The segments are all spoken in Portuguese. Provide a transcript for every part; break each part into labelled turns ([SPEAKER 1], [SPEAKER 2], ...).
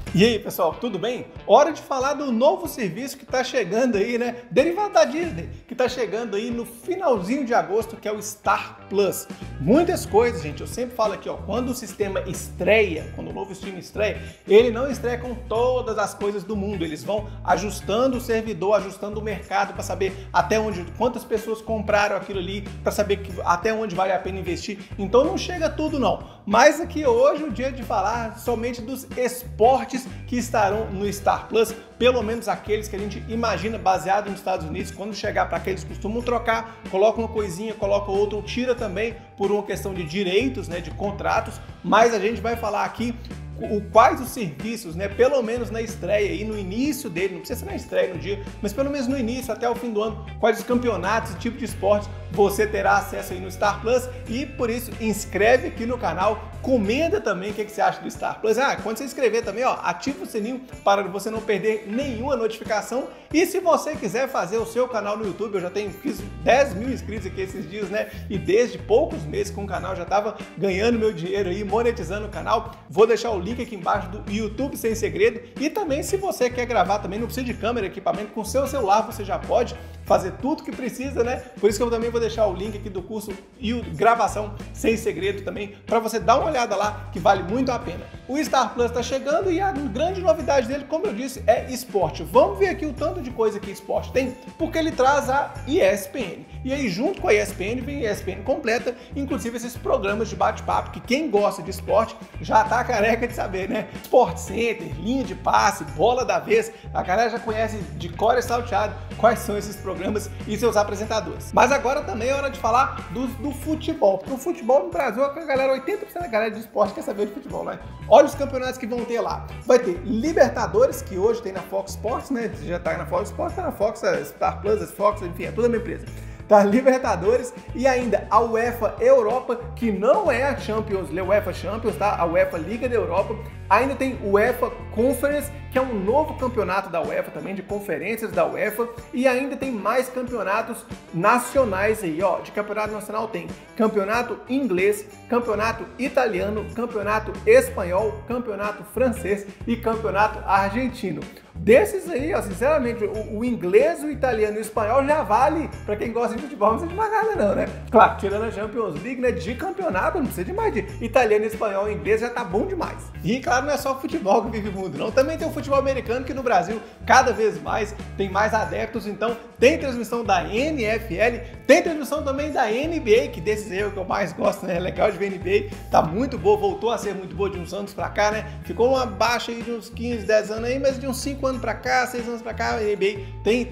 [SPEAKER 1] E aí, pessoal, tudo bem? Hora de falar do novo serviço que está chegando aí, né? Derivado da Disney, que está chegando aí no finalzinho de agosto, que é o Star Plus. Muitas coisas, gente, eu sempre falo aqui, ó, quando o sistema estreia, quando o novo stream estreia, ele não estreia com todas as coisas do mundo. Eles vão ajustando o servidor, ajustando o mercado para saber até onde, quantas pessoas compraram aquilo ali, para saber até onde vale a pena investir. Então não chega tudo não. Mas aqui hoje é o dia de falar somente dos esportes que estarão no Star Plus, pelo menos aqueles que a gente imagina baseado nos Estados Unidos. Quando chegar para aqueles que costumam trocar, coloca uma coisinha, coloca outra, ou tira também por uma questão de direitos, né, de contratos, mas a gente vai falar aqui quais os serviços, né, pelo menos na estreia e no início dele, não precisa ser na estreia no dia, mas pelo menos no início, até o fim do ano, quais os campeonatos e tipo de esportes você terá acesso aí no Star Plus. E por isso inscreve aqui no canal, comenta também o que você acha do Star Plus. Quando você inscrever também, ó, ativa o sininho para você não perder nenhuma notificação. E se você quiser fazer o seu canal no YouTube, eu já fiz 10 mil inscritos aqui esses dias, né, e desde poucos meses com o canal já estava ganhando meu dinheiro aí, monetizando o canal. Vou deixar o link aqui embaixo do YouTube Sem Segredo. E também, se você quer gravar também, não precisa de câmera, equipamento, com seu celular você já pode fazer tudo que precisa, né? Por isso que eu também vou deixar o link aqui do curso e gravação Sem Segredo também, para você dar uma olhada lá, que vale muito a pena. O Star Plus está chegando e a grande novidade dele, como eu disse, é esporte. Vamos ver aqui o tanto de coisa que esporte tem, porque ele traz a ESPN. E aí, junto com a ESPN, vem a ESPN completa, inclusive esses programas de bate-papo, que quem gosta de esporte já tá careca de saber, né? Sport Center, linha de passe, bola da vez, a galera já conhece de cor e salteado quais são esses programas e seus apresentadores. Mas agora também é hora de falar do futebol, porque o futebol no Brasil, a galera, 80% da galera de esporte quer saber de futebol, né? Olha os campeonatos que vão ter lá. Vai ter Libertadores, que hoje tem na Fox Sports, né? Já tá na Fox Sports, tá na Fox, Star Plus, Fox, enfim, é toda a minha empresa. Tá, Libertadores, e ainda a UEFA Europa, que não é a Champions, a UEFA Champions, tá? A UEFA Liga da Europa. Ainda tem o UEFA Conference, que é um novo campeonato da UEFA também, de conferências da UEFA. E ainda tem mais campeonatos nacionais aí, ó. De campeonato nacional tem campeonato inglês, campeonato italiano, campeonato espanhol, campeonato francês e campeonato argentino. Desses aí, ó, sinceramente, o inglês, o italiano e o espanhol já vale para quem gosta de futebol, não precisa de mais nada não, né? Claro, tirando a Champions League, né, de campeonato, não precisa de mais de italiano, espanhol e inglês, já tá bom demais. E claro, não é só o futebol que vive o mundo, não. Também tem o futebol americano, que no Brasil, cada vez mais, tem mais adeptos. Então, tem transmissão da NFL, tem transmissão também da NBA, que desses aí é o que eu mais gosto, né? É legal de ver NBA, tá muito boa, voltou a ser muito boa de uns anos pra cá, né? Ficou uma baixa aí de uns 15, 10 anos aí, mas de uns 5 anos pra cá, 6 anos pra cá, a NBA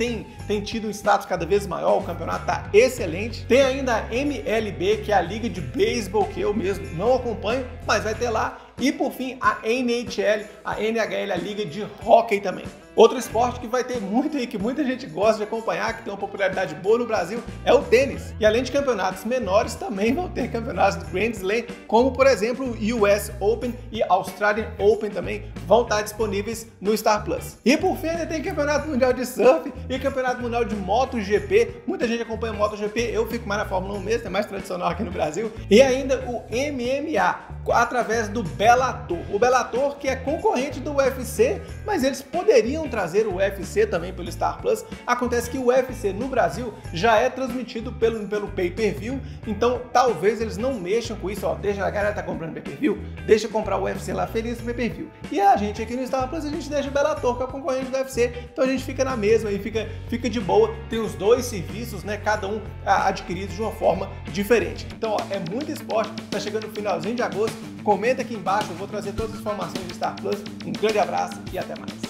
[SPEAKER 1] tem tido um status cada vez maior, o campeonato tá excelente. Tem ainda a MLB, que é a liga de beisebol, que eu mesmo não acompanho, mas vai ter lá. E por fim, a NHL, a NHL, a liga de hóquei também. Outro esporte que vai ter muito aí, que muita gente gosta de acompanhar, que tem uma popularidade boa no Brasil, é o tênis. E além de campeonatos menores, também vão ter campeonatos do Grand Slam, como por exemplo o US Open e Australian Open também vão estar disponíveis no Star Plus. E por fim, ainda tem campeonato mundial de surf e campeonato mundial de MotoGP. Muita gente acompanha o MotoGP, eu fico mais na Fórmula 1 mesmo, é mais tradicional aqui no Brasil. E ainda o MMA, através do Bellator. O Bellator, que é concorrente do UFC, mas eles poderiam trazer o UFC também pelo Star Plus. Acontece que o UFC no Brasil já é transmitido pelo pay-per-view, então talvez eles não mexam com isso, ó, deixa a galera tá comprando pay-per-view, deixa comprar o UFC lá feliz no pay-per-view. E a gente aqui no Star Plus, a gente deixa o Bellator, que é o concorrente do UFC, então a gente fica na mesma e fica de boa. Tem os dois serviços, né, cada um adquirido de uma forma diferente. Então, ó, é muito esporte, tá chegando no finalzinho de agosto. Comenta aqui embaixo, eu vou trazer todas as informações do Star Plus. Um grande abraço e até mais.